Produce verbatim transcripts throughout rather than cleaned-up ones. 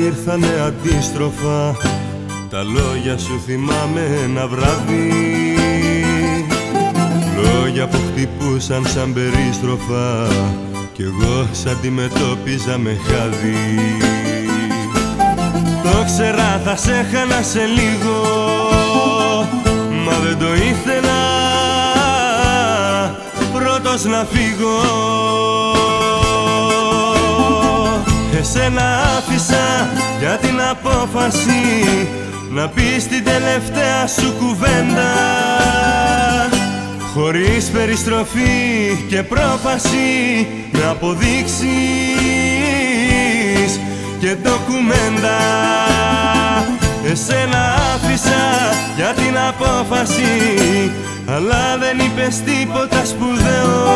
ήρθανε αντίστροφα, τα λόγια σου θυμάμαι ένα βράδυ. Λόγια που χτυπούσαν σαν περίστροφα κι εγώ σ' αντιμετώπιζα με χάδι. Το ξέρα θα σε χάνα σε λίγο, μα δεν το ήθελα πρώτος να φύγω. Εσένα άφησα για την απόφαση να πεις την τελευταία σου κουβέντα, χωρίς περιστροφή και πρόφαση, με αποδείξεις και ντοκουμέντα. Εσένα άφησα για την απόφαση, αλλά δεν είπες τίποτα σπουδαίο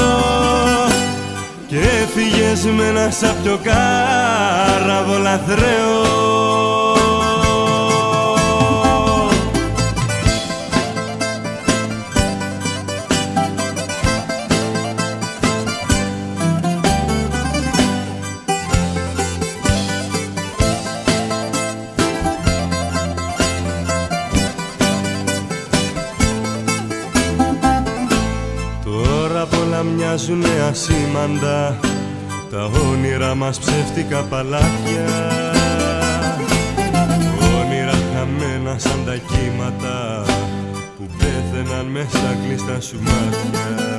και έφυγες με ένα σάπιο κάραβο λαθρέο. Πολλά μοιάζουνε ασήμαντα, τα όνειρα μας ψεύτικα παλάτια, όνειρα χαμένα σαν τα κύματα που πέθαιναν μέσα στα κλειστά σου μάτια.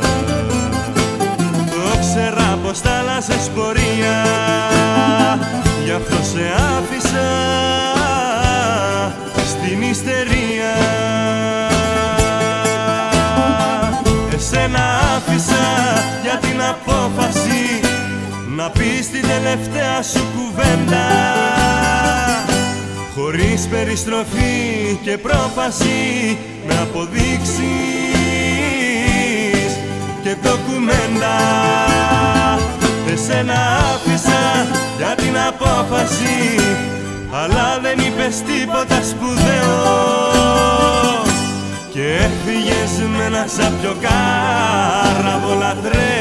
Το ξέρα πως θα άλλαζες πορεία, γι' αυτό σε άφησα στην ιστερία. Εσένα άφησα για την απόφαση να πεις την τελευταία σου κουβέντα, χωρίς περιστροφή και πρόφαση, με αποδείξεις και ντοκουμέντα. Εσένα άφησα για την απόφαση, αλλά δεν είπες τίποτα σπουδαίο και έφυγες με ένα σάπιο κάραβο λαθρέο.